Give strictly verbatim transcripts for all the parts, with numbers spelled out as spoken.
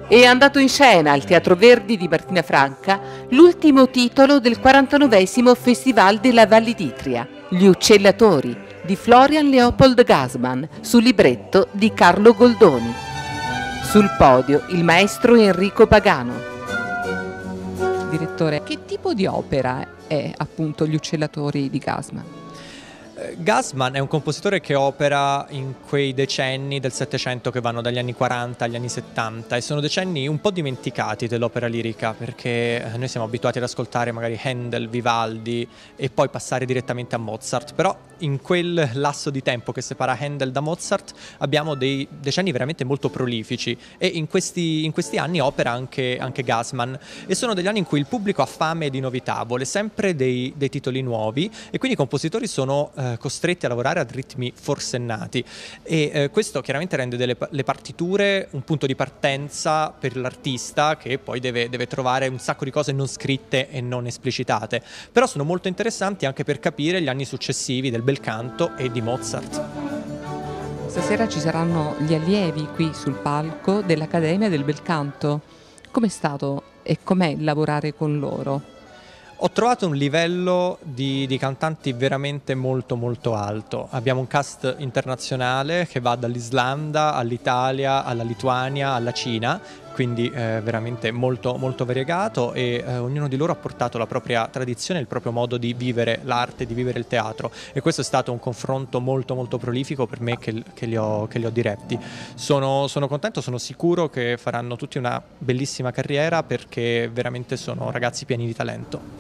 È andato in scena al Teatro Verdi di Martina Franca l'ultimo titolo del quarantanovesimo Festival della Valli d'Itria, Gli Uccellatori, di Florian Leopold Gassman, su libretto di Carlo Goldoni. Sul podio il maestro Enrico Pagano. Direttore, che tipo di opera è appunto Gli Uccellatori di Gassman? Gassman è un compositore che opera in quei decenni del Settecento che vanno dagli anni quaranta agli anni settanta, e sono decenni un po' dimenticati dell'opera lirica, perché noi siamo abituati ad ascoltare magari Handel, Vivaldi e poi passare direttamente a Mozart, però in quel lasso di tempo che separa Handel da Mozart abbiamo dei decenni veramente molto prolifici, e in questi, in questi anni opera anche, anche Gassman, e sono degli anni in cui il pubblico ha fame di novità, vuole sempre dei, dei titoli nuovi, e quindi i compositori sono eh, costretti a lavorare ad ritmi forsennati, e eh, questo chiaramente rende delle, le partiture un punto di partenza per l'artista, che poi deve, deve trovare un sacco di cose non scritte e non esplicitate, però sono molto interessanti anche per capire gli anni successivi del bel canto e di Mozart. Stasera ci saranno gli allievi qui sul palco dell'Accademia del Bel Canto. Com'è stato e com'è lavorare con loro? Ho trovato un livello di, di cantanti veramente molto molto alto. Abbiamo un cast internazionale che va dall'Islanda all'Italia, alla Lituania, alla Cina, quindi eh, veramente molto molto variegato, e eh, ognuno di loro ha portato la propria tradizione, il proprio modo di vivere l'arte, di vivere il teatro, e questo è stato un confronto molto molto prolifico per me che, che, li, ho, che li ho diretti. Sono, sono contento, sono sicuro che faranno tutti una bellissima carriera, perché veramente sono ragazzi pieni di talento.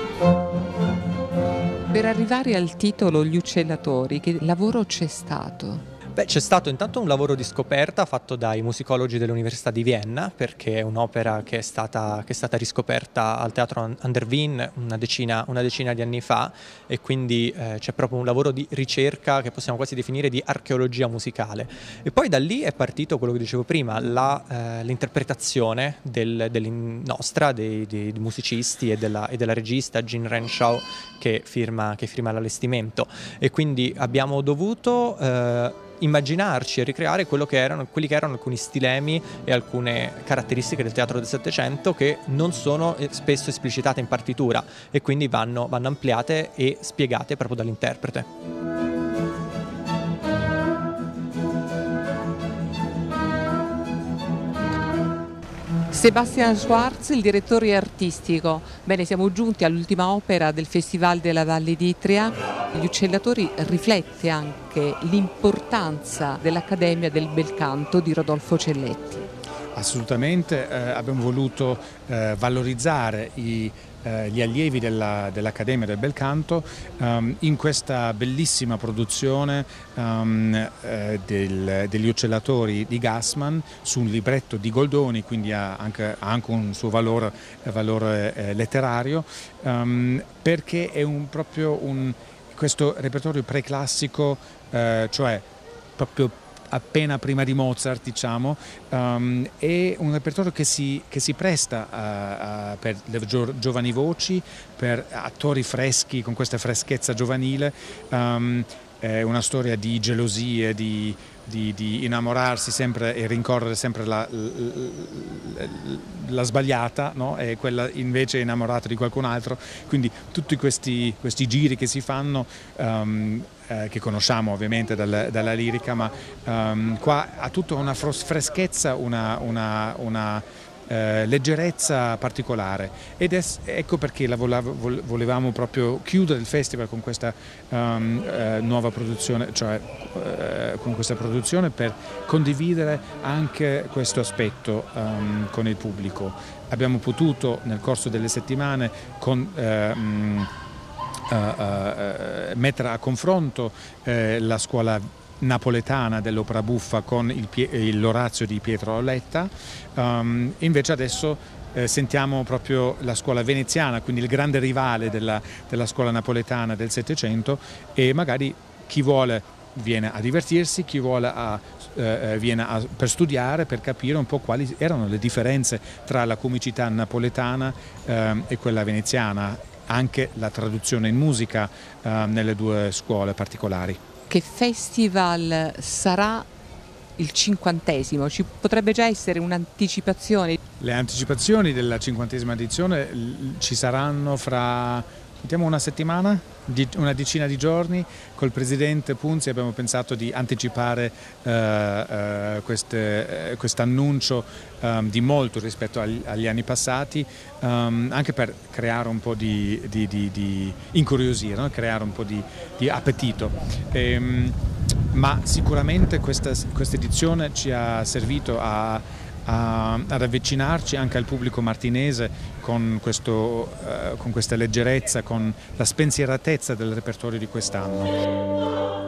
Per arrivare al titolo Gli Uccellatori, che lavoro c'è stato? Beh, c'è stato intanto un lavoro di scoperta fatto dai musicologi dell'Università di Vienna, perché è un'opera che è stata, che è stata riscoperta al Teatro an der Wien una decina, una decina di anni fa, e quindi eh, c'è proprio un lavoro di ricerca che possiamo quasi definire di archeologia musicale. E poi da lì è partito quello che dicevo prima, la, eh, l'interpretazione del, del nostra, dei, dei, dei musicisti e della, e della regista Jean Renshaw, che firma, che firma l'allestimento, e quindi abbiamo dovuto eh, immaginarci e ricreare quello che erano, quelli che erano alcuni stilemi e alcune caratteristiche del teatro del Settecento che non sono spesso esplicitate in partitura, e quindi vanno, vanno ampliate e spiegate proprio dall'interprete. Sebastian Schwarz, il direttore artistico. Bene, siamo giunti all'ultima opera del Festival della Valli d'Itria. Gli Uccellatori riflette anche l'importanza dell'Accademia del Bel Canto di Rodolfo Celletti. Assolutamente, eh, abbiamo voluto eh, valorizzare i gli allievi della, dell'Accademia del Bel Canto um, in questa bellissima produzione um, eh, del, degli Uccellatori di Gassman, su un libretto di Goldoni, quindi ha anche, ha anche un suo valore, valore eh, letterario, um, perché è un, proprio un, questo repertorio preclassico, eh, cioè proprio appena prima di Mozart, diciamo, um, è un repertorio che si, che si presta a, a, per le gio, giovani voci, per attori freschi con questa freschezza giovanile. Um, è una storia di gelosie, di, di, di innamorarsi sempre e rincorrere sempre la, la, la sbagliata, no? E quella invece è innamorata di qualcun altro, quindi tutti questi, questi giri che si fanno, um, eh, che conosciamo ovviamente dal, dalla lirica, ma um, qua ha tutta una freschezza, una, una, una Eh, leggerezza particolare, ed è, ecco perché la volevamo proprio chiudere il festival con questa um, eh, nuova produzione, cioè eh, con questa produzione, per condividere anche questo aspetto um, con il pubblico. Abbiamo potuto nel corso delle settimane con, eh, mh, uh, uh, mettere a confronto eh, la scuola napoletana dell'opera buffa con l'Orazio di Pietro Auletta, um, invece adesso eh, sentiamo proprio la scuola veneziana, quindi il grande rivale della, della scuola napoletana del Settecento, e magari chi vuole viene a divertirsi, chi vuole a, eh, viene a, per studiare, per capire un po' quali erano le differenze tra la comicità napoletana eh, e quella veneziana, anche la traduzione in musica eh, nelle due scuole particolari. Che festival sarà il cinquantesimo, ci potrebbe già essere un'anticipazione? Le anticipazioni della cinquantesima edizione ci saranno fra, mettiamo, una settimana, una decina di giorni. Col presidente Punzi abbiamo pensato di anticipare eh, eh, queste, eh, quest'annuncio eh, di molto rispetto agli, agli anni passati, um, anche per creare un po' di, di, di, di incuriosire, no? Creare un po' di, di appetito. Ehm, ma sicuramente questa, questa edizione ci ha servito a A, ad avvicinarci anche al pubblico martinese con, questo, eh, con questa leggerezza, con la spensieratezza del repertorio di quest'anno.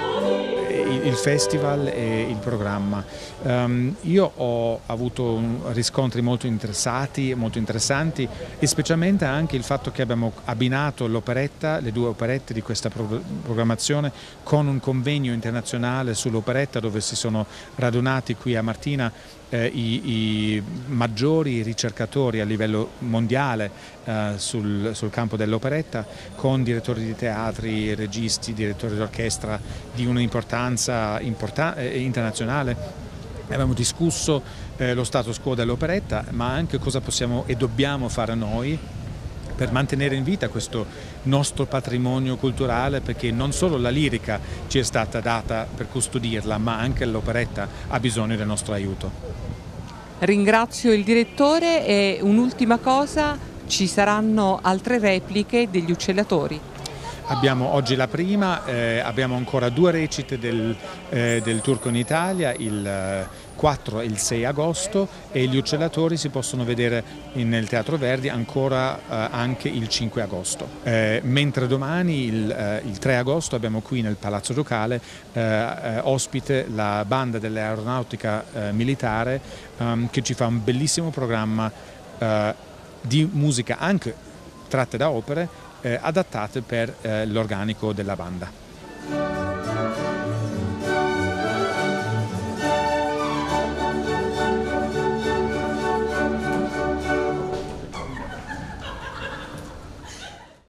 Il festival e il programma. Um, io ho avuto riscontri molto interessati, molto interessanti, e specialmente anche il fatto che abbiamo abbinato l'operetta, le due operette di questa pro programmazione, con un convegno internazionale sull'operetta, dove si sono radunati qui a Martina eh, i, i maggiori ricercatori a livello mondiale eh, sul, sul campo dell'operetta, con direttori di teatri, registi, direttori d'orchestra di un'importanza eh, internazionale. Abbiamo discusso eh, lo status quo dell'operetta, ma anche cosa possiamo e dobbiamo fare noi per mantenere in vita questo nostro patrimonio culturale, perché non solo la lirica ci è stata data per custodirla, ma anche l'operetta ha bisogno del nostro aiuto. Ringrazio il direttore e un'ultima cosa, ci saranno altre repliche degli Uccellatori? Abbiamo oggi la prima, eh, abbiamo ancora due recite del, eh, del Turco in Italia, il quattro e il sei agosto, e gli Uccellatori si possono vedere nel Teatro Verdi ancora eh, anche il cinque agosto. Eh, mentre domani, il, eh, il tre agosto, abbiamo qui nel Palazzo Ducale eh, eh, ospite la banda dell'aeronautica eh, militare ehm, che ci fa un bellissimo programma eh, di musica anche tratte da opere, Eh, adattate per eh, l'organico della banda.